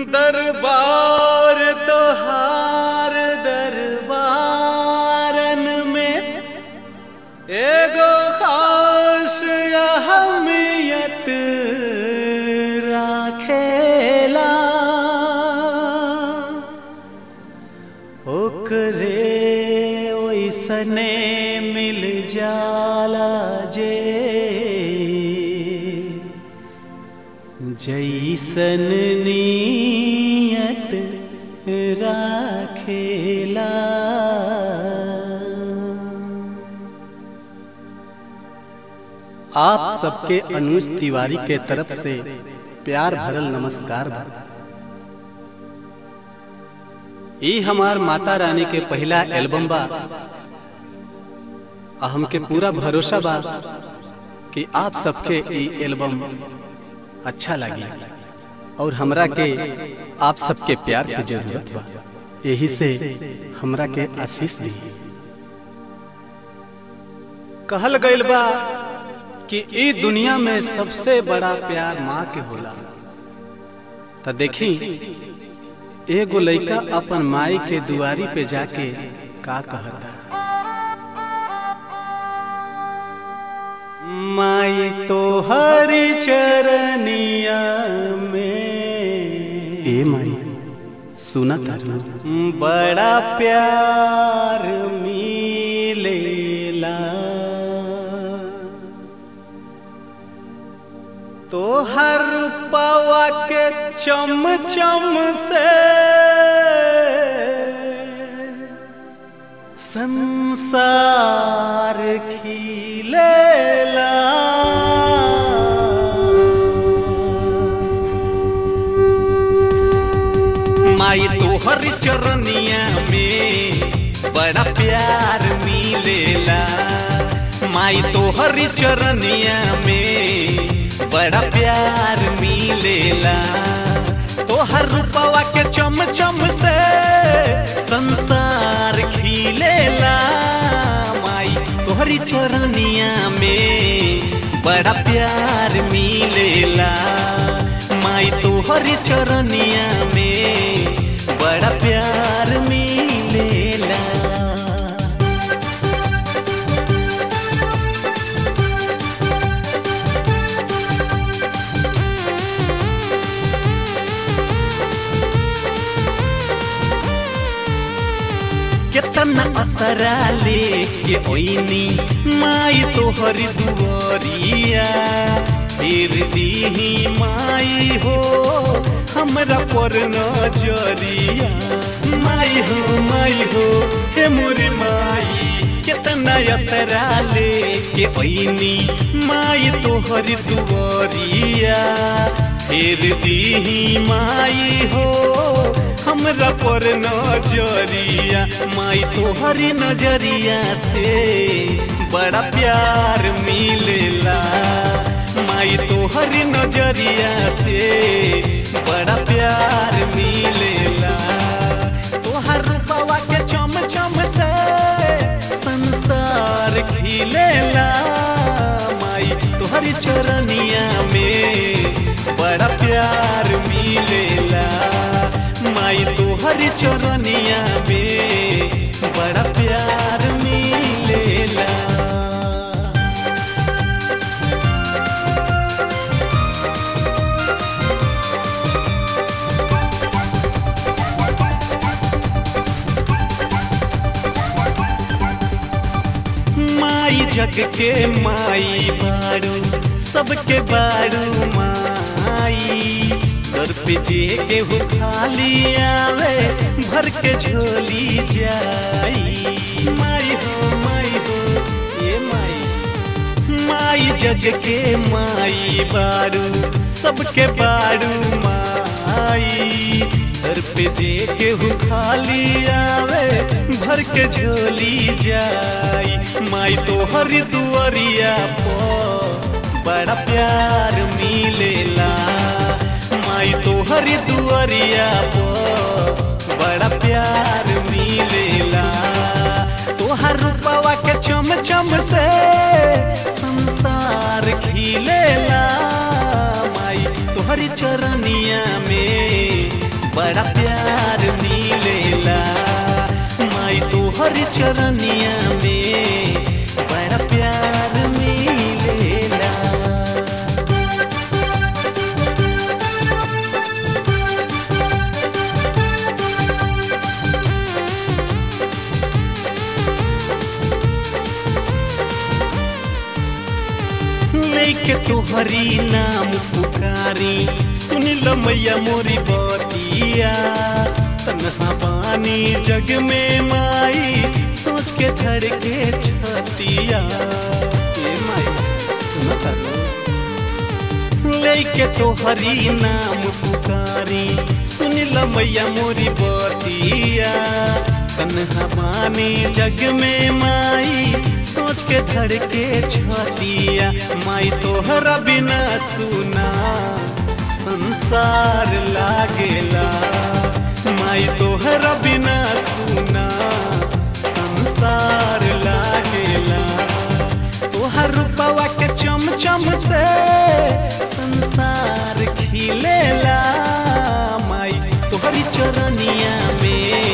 दरबार तोहार दरबारन में एगो खास अहमियत राखेला। ओकरे ओइसने मिल जाला जे जैसन नियत राखेला। आप सबके अनुज तिवारी के तरफ से प्यार भरल नमस्कार बा। ई हमार माता रानी के पहला एल्बम बा। हमके पूरा भरोसा बा कि आप सबके ई एल्बम अच्छा लगी और हमरा के आप सबके प्यार की जरूरत बा। यही से हमरा के आशीष दी। कहल गइल बा कि ई दुनिया में सबसे बड़ा प्यार माँ के होला। तो देखी एगो लइका अपन माई के दुआरी पे जाके का कहता। माई तो हरि चरनिया में ए माई सुना तारू बड़ा प्यार मिलेला। तो हर पावा के चम चम से संसार खिलेला। माई तोहर चरनिया में बड़ा प्यार मिलेला। माई तोहर चरनिया में बड़ा प्यार मिलेला। तोहर रूपवा के चम चम से संसार खिलेला। माई तोहरी चरनिया में बड़ा प्यार मिलेला। माई तोहरी चरनिया में बड़ा प्यार मिलेला। केतना असरा लेके ओइनी माई तोहरी दुआरिया। फिर दीही माई हो हमरा पर नजरिया। माई हो हे मोरी माई केतना असरा लेके ओइनी माई तोहरी दुआरिया। फिर दीही माई हो हमरा पर नजरिया। माई तोहरी नजरिया से बड़ा प्यार मिलेला। माई तोहरी नजरिया से बड़ा प्यार मिलेला। तोहर रूपवा के चम चम से संसार खिलेला। माई तोहरी चरनिया में बड़ा प्यार मिलेला। माई तोहरी चरनिया में बड़ा प्यार मिलेला। माई जग के माई बाड़ू सबके बाड़ू माई। दर पे जे केहू खाली आवे भर के झोली जाई। माई हो ये माई माई जग के माई बाड़ू सबके बाड़ू माई। दर पे जे केहू खाली आवे भर के झोली जाई। माई तोहरी दुआरिया पर बड़ा प्यार मिलेला। माई तोहरी दुआरिया पर बड़ा प्यार मिलेला। तोहर रूपवा के चम चम से संसार खिलेला। माई तोहरी चरनिया में बड़ा प्यार मिलेला। माई तोहर चरनिया में बड़ा प्यार मिलेला। लेके तोहरी नाम पुकारी सुन लो मैया मोरी बतिया। तन्हा पानी जग में माई सोच के धड़के छतिया। ए माई सुनता लेके तोहरी नाम पुकारी सुन लो मैया मोरी बतिया। तन्हा पानी जग में माई सोच के धड़के छतिया। माई तोहरा बिना सुना संसार लागेला। माई तोहरा बिना सुना संसार लागेला। तोहर रूपवा के चमचम से संसार खिलेला। माई तोहरी चरनिया में